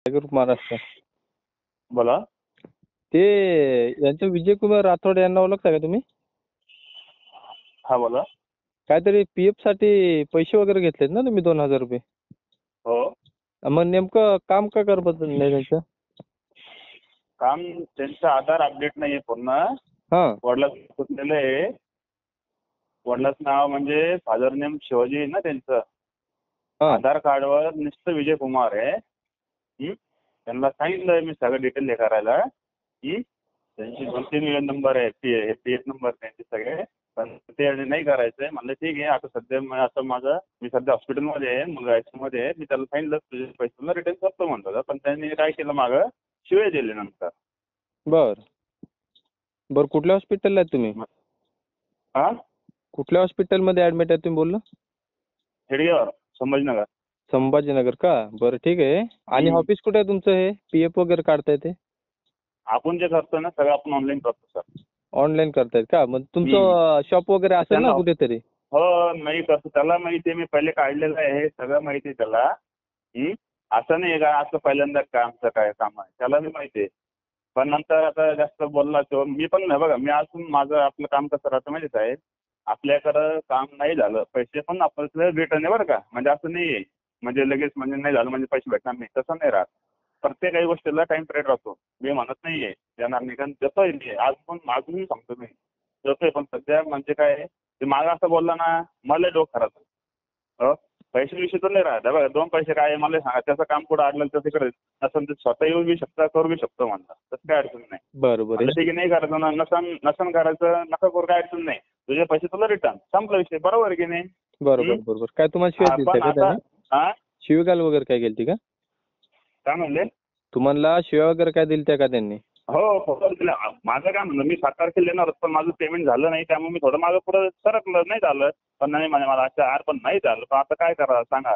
Group Maharashtra. बोला. ते यांचं विजयकुमार राठोड यांना ओळखता का तुम्ही? हा बोला. काहीतरी पीएफ साठी पैसे वगैरे घेतलेत ना तुम्ही 2,000 रुपये? हो. मग नेमकं काम का करत नाही त्यांचं? काम त्यांचं आधार अपडेट नाहीये पूर्ण. हां. वडिलांचं सुटलेलं आहे. वडिलांचं नाव म्हणजे फादर नेम शिवाजी आहे ना त्यांचं. हां. आधार कार्डवर नुसतं विजय कुमार आहे. त्यांना सांगितलं मी सगळं डिटेल हे करायला. त्यांची 2-3 नंबर आहे, पीएफ नंबर त्यांचे सगळे. पण ते नाही करायचंय. म्हणलं ठीक आहे. आता सध्या मी सध्या हॉस्पिटलमध्ये आहे, मुलगा मध्ये आहे. मी त्याला सांगितलं तुझे पैसे तुला रिटर्न करतो म्हणतो. पण त्यांनी काय केलं मागं शिवाय दिले नंतर. बरं कुठल्या हॉस्पिटलला आहेत तुम्ही? हा, कुठल्या हॉस्पिटलमध्ये ऍडमिट आहे तुम्ही बोलला? हेडगेवर, संभाजीनगर. संभाजीनगर का? बरं ठीक आहे. आणि ऑफिस कुठे आहे तुमचं? हे पीएफ वगैरे काढता येते? आपण जे करतो ना सगळं आपण ऑनलाईन करतो सर. ऑनलाईन करतायत का? मग तुमचं शॉप वगैरे असेल ना कुठेतरी? हो, नाही करतो. त्याला माहिती आहे, मी पहिले काढलेलं आहे, सगळं माहिती आहे त्याला. असं नाही का असं पहिल्यांदा आमचं काय काम आहे त्याला मी माहिती आहे. पण नंतर आता जास्त बोलला तो. मी पण नाही बघा, मी अजून माझं आपलं काम कसं राहतं माहिती आहे. आपल्याकडं काम नाही झालं पैसे पण आपल्याला रिटर्न आहे बरं का. म्हणजे असं नाही आहे म्हणजे लगेच म्हणजे नाही झालं म्हणजे पैसे भेटणार नाही, तसं नाही राहत. प्रत्येक गोष्टीला टाइम पिरियड राहतो. मी म्हणत नाहीये देणार नाही, कारण देतोय मी आज पण माझून सांगतो मी देतोय. पण सध्या म्हणजे काय ते मला असं बोलला ना मला डोकं खराब. हो, पैशाविषयी तर नाही राहत बघा. 2 पैसे काय मला सांगा, त्याचं काम कुठं अडलं तर तिकडे नसेल तर स्वतः येऊ बी शकता, करू बी शकतो म्हणता. तसं काय अडचण नाही. बरोबर ठीक आहे, नाही करायचं ना, नसन करायचं नका करू, काय अडचण नाही. तुझे पैसे तुला रिटर्न, संपला विषय. बरोबर आहे की नाही? बरोबर. काय तुम्हाला शिवाय दिलते पण का आता त्याने? शिवीगाळ वगैरे काय केलती का? काय म्हणले? तुम्हाला शिव्या वगैरे काय दिलत्या का त्यांनी? हो, माझं काय म्हणलं, मी 7 तारखेला येणार होतो पण माझं पेमेंट झालं नाही, त्यामुळे मी थोडं माझं पुढे सरकलं. नाही झालं पण नाही म्हणे मला यार पण नाही झालं. पण आता काय करा सांगा.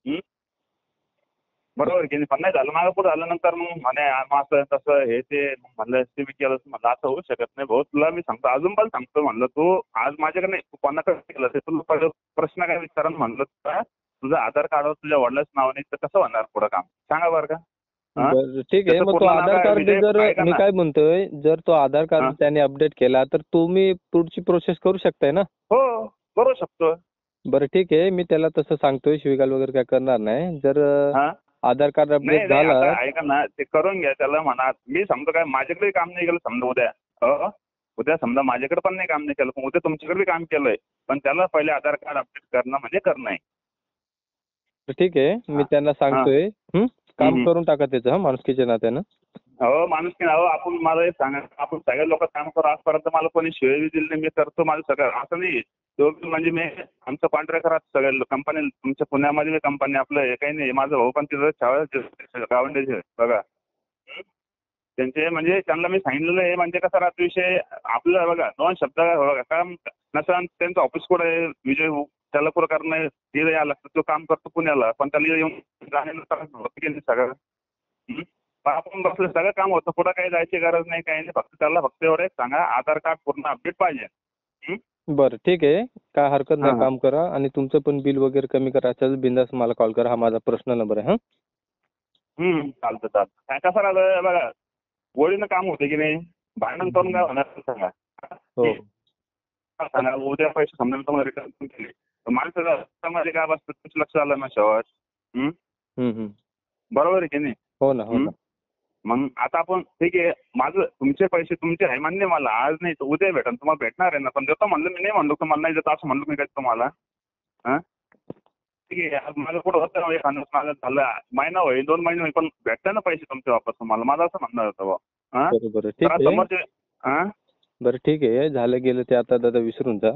बरोबर की नाही? पण नाही झालं मागं पुढे झाल्यानंतर मग म्हणे असं तसं हे ते म्हणलं ते मी केलं. म्हणलं असं होऊ शकत नाही भाऊ, तुला मी सांगतो अजून पण सांगतो. म्हणलं तू आज माझ्याकडे नाही, तू कोणाकडे केलं ते तुला पहिलं प्रश्न काय विचारा. म्हणलं तुला तुझं आधार कार्डवर तुझ्या वडिलांचं नाव नाही तर कसं होणार पुढं काम सांगा बरं का. बरं ठीक आहे. मग तो आधार कार्ड जर मी काय म्हणतोय, जर तो आधार कार्ड त्याने अपडेट केला तर तुम्ही पुढची प्रोसेस करू शकताय ना? हो, करू शकतो. बरं ठीक आहे. मी त्याला तसं सांगतोय, शिवीगाळ वगैरे काय करणार नाही. जर आधार कार्ड अपडेट झाला ऐका ना, ते करून घ्या. त्याला म्हणा मी समजा काय माझ्याकडे काम नाही केलं समजा उद्या समजा माझ्याकडे पण नाही काम नाही केलं, पण उद्या तुमच्याकडे काम केलंय, पण त्याला पहिले आधार कार्ड अपडेट करणं म्हणजे करणं आहे. ठीक आहे. मी त्यांना सांगतोय काम करून टाका त्याचं माणुसकीच्या नात्यानं. हो, माणुसकी हो. आपण मला एक सांगा, आपण सगळ्या लोक काम करू आजपर्यंत मला कोणी शिवाय दिली नाही. मी करतो माझं सगळं. असं नाही म्हणजे मी आमचं कॉन्ट्रॅक्ट राहत सगळ्या कंपनी तुमच्या पुण्यामध्ये कंपनी आपलं हे काही नाही. माझं भाऊ पण तिथं गावंडे बघा त्यांचे म्हणजे त्यांना मी सांगितलेलं आहे. म्हणजे कसं राहतो विषय आपलं बघा 2 शब्द बघा काम नसं त्यांचं ऑफिस कुठं आहे विजय त्याला कुठं करणं तिथं यायला लागतं. तो काम करतो पुण्याला, पण त्याला येऊन जाण्याचं सगळं आपण बसलं सगळं काम होतं. पुढं काही जायची गरज नाही, काही नाही. त्याला फक्त एवढं सांगा आधार कार्ड पूर्ण अपडेट पाहिजे. बरं ठीक आहे. काय हरकत नाही, काम करा. आणि तुमचं पण बिल वगैरे कमी करायचं बिंदास मला कॉल करा. हा माझा पर्सनल नंबर आहे. चालतं. काय कसं राहिलं बघा, गोळीनं काम होते की नाही, भांडण करून काय होणार सांगा. हो सांगा उद्या पैसे समजा तुम्हाला रिटर्न केले तर माणसामध्ये काय बसतं तुमचं लक्ष आलं ना शेवट. बरोबर आहे की नाही? हो ना. मग आता आपण ठीक आहे, माझं तुमचे पैसे तुमचे आहे मान्य मला, आज नाही तर उद्या भेटा तुम्हाला भेटणार आहे ना. पण देतो म्हणलं मी, नाही म्हणलो तुम्हाला नाही देतो असं म्हणलो मी काय तुम्हाला. ठीक आहे, माझं कुठं होतं एखादं माझं झालं महिना होईल 2 महिने होईल, पण भेटतं ना पैसे तुमचे वापस तुम्हाला. माझं असं म्हणणं होतं बा. बरोबर ठीक आहे. बरं ठीक आहे, झालं गेलं ते आता दादा विसरून जा.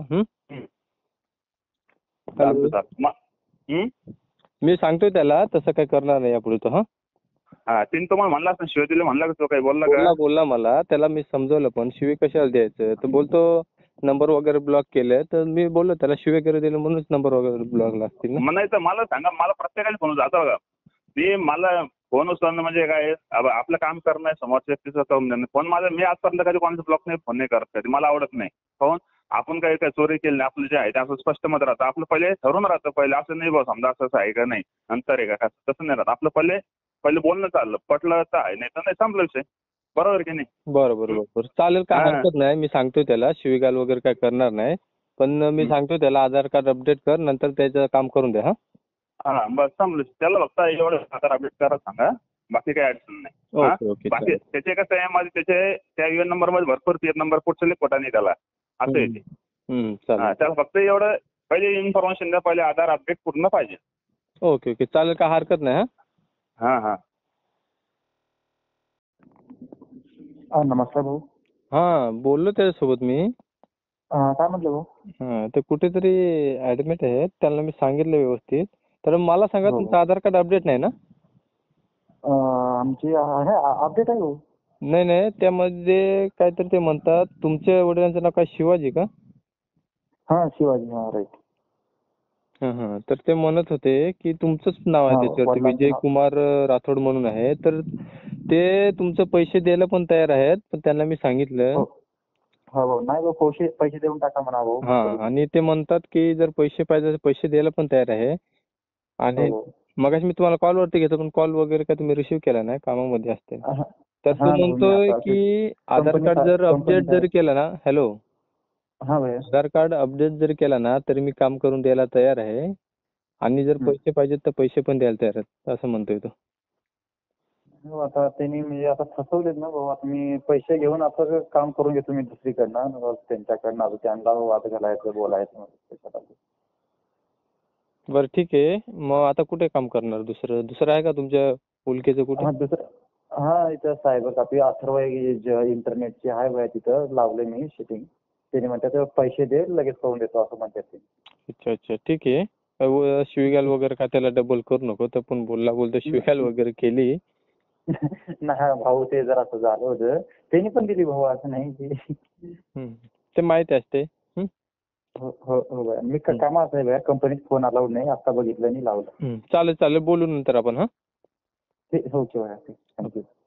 मी सांगतोय त्याला तसं काही करणार नाही यापुढे तो. तिने तुम्हाला म्हणला असं शिवाय दिले म्हणला का तो काही बोलला का? बोलला मला. त्याला मी समजवलं पण शिवी कशाला द्यायचं तर बोलतो नंबर वगैरे ब्लॉक केले. तर मी बोललो त्याला शिवी वगैरे दिलं म्हणूनच नंबर वगैरे ब्लॉक लागतील ना. नाही तर मला सांगा, मला प्रत्येकाने फोन जाता बघा. मी मला फोन उचलणं म्हणजे काय आपलं काम करणं आहे, समोरच्या व्यक्तीचं करून देणं. फोन माझा मी आजपर्यंत कधी कोणाचा ब्लॉक नाही, फोन नाही करत कधी. मला आवडत नाही फोन. आपण काही चोरी केली नाही, आपलं जे आहे ते असं स्पष्ट मत राहतं. आपलं पहिले ठरवून राहतं पहिले. असं नाही बघ समजा असं आहे का नाही नंतर आहे का तसं नाही राहत. आपलं पहिले पहिले बोलणं चाललं, पटलं तर आहे, नाही तर नाही, संपला विषय. बरोबर की नाही? बरं बरं बरं बरं चालेल, काय हा. हरकत नाही. मी सांगतो त्याला, शिवीगाळ वगैरे काय करणार नाही. पण मी सांगतो त्याला आधार कार्ड अपडेट कर, नंतर त्याचं काम करून द्या. हा हा बस संपलं. त्याला फक्त एवढं आधार अपडेट करा सांगा, बाकी काही अडचण नाही. हा? ओके ओके बाकी चालेल. त्याचे कसं आहे, माझे त्याचे त्या युएन नंबर मध्ये भरपूर पीएन नंबर कुठचाही खोटा नाही त्याला, असं आहे ते. चालेल. हा, त्याला फक्त एवढं पहिले इन्फॉर्मेशन द्या, पहिले आधार अपडेट पूर्ण पाहिजे. ओके ओके चालेल, काय हरकत नाही. हा हा. नमस्कार भाऊ. बोललो त्याच्यासोबत मी. काय म्हटलं भाऊ? ते कुठेतरी ऍडमिट आहेत, त्यांना मी सांगितलं व्यवस्थित. तर मला सांगा, हो. तुमचं आधार कार्ड अपडेट नाही ना? आमची आहे अपडेट आहे भाऊ. नाही नाही, त्यामध्ये काहीतरी ते म्हणतात, तुमच्या वडिलांचं नाव काय शिवाजी का? हा शिवाजी, हा राईट. तर ते म्हणत होते की तुमचंच नाव आहे हा, त्याच्यावरती, वडिलांचं विजय नाव. कुमार राठोड म्हणून आहे. तर ते तुमचं पैसे द्यायला पण तयार आहेत, पण त्यांना मी सांगितलं. हो भाऊ, नाही भाऊ, पैसे देऊन टाका म्हणा भाऊ. आणि ते म्हणतात की जर पैसे पाहिजे तर पैसे द्यायला पण तयार आहे. आणि हो. मगाशी मी तुम्हाला कॉलवरती घेतो, पण कॉल वगैरे काय तुम्ही रिसीव्ह केला नाही, कामामध्ये असते. तर तो भाऊ, मी म्हणतोय आता की आधार कार्ड जर अपडेट जरी केलं ना, हॅलो, हा भाई, आधार कार्ड अपडेट जरी केला ना, तरी मी काम करून द्यायला तयार आहे. आणि जर पैसे पाहिजेत तर पैसे पण द्यायला तयार आहेत, असं म्हणतोय तो. हो, आता त्यांनी म्हणजे आता फसवलेत ना भाऊ. आता मी पैसे घेऊन आता काम करून घेतो मी दुसरीकडनं, त्यांच्याकडनं आता त्यांना वाद घालायचं, बोलायचं त्याच्यात. बरं ठीक आहे, मग आता कुठे काम करणार? दुसरं आहे का तुमच्या ओळखीचं कुठे? इथं सायबर कॅफे अथर्व इंटरनेटची आहे बघा, तिथं लावले मी शिटिंग. त्याने म्हणतात पैसे दे, लगेच करून देतो असं म्हणतात ते. अच्छा ठीक आहे. शिवीगाळ वगैरे का त्याला डबल करू नको. तर पण बोलतो शिवीगाळ वगैरे केली. नाही भाऊ, ते जर असं झालं होतं, त्यांनी पण दिली भाऊ, असं नाही की. ते माहिती असते. हो भाई, मी कामात आहे, कंपनीत फोन अलाउड नाही, आता बघितलं नाही, लावलं. चालेल बोलू नंतर आपण. हो, थँक्यू.